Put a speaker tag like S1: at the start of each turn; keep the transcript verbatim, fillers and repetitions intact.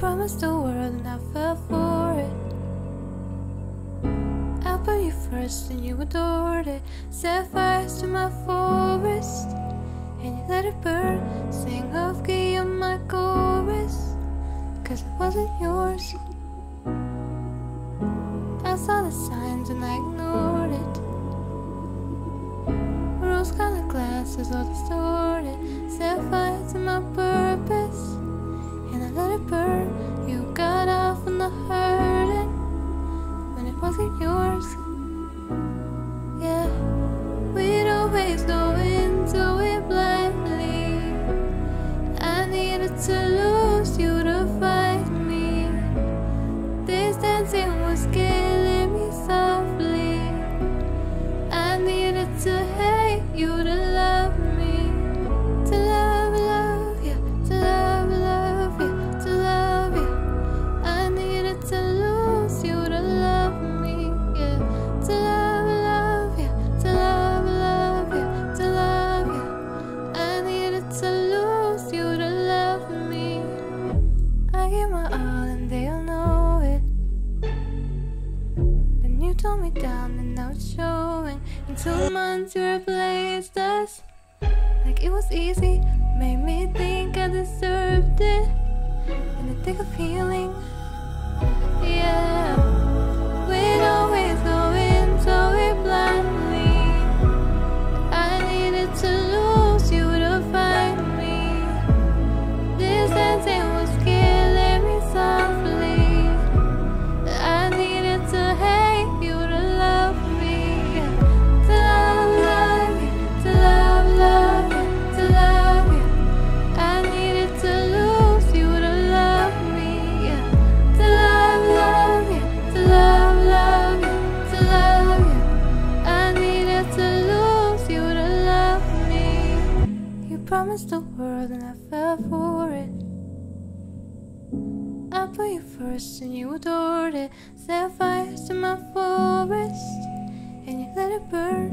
S1: promised the world and I fell for it. I put you first and you adored it. Set fires to my forest and you let it burn. Sing off key on my chorus, cause it wasn't yours. I saw the signs and I ignored it. Rose-colored glasses all distorted. Set fire to my purpose and I let it burn. You got off on the hurting when it wasn't yours. Yeah, we'd always go into it blindly. I needed to lose you to find me. This dancing was killing me softly. I needed to hate you to love me. To love, love you, to love, love you, to love you. I needed to lose you to love me, yeah. To love, love you, to love, love you, to love you. I needed to lose you to love me. I gave my all and they all know it. Then you tore me down and now it's showing. In two months you replaced us like it was easy. Made me think I deserved it in the thick of healing. Yeah, we'd always go into it blindly. I needed to lose you to find me. This dancing was killing me softly. I needed to hate you to love me. To love, love you, to love, love you, to love you. I needed to lose you to love me. Yeah. To love, love you, to love, love you, to love you. I needed to lose you to love me. You promised the world and I fell for it. I put you first and you adored it. Set fires to my forest and you let it burn.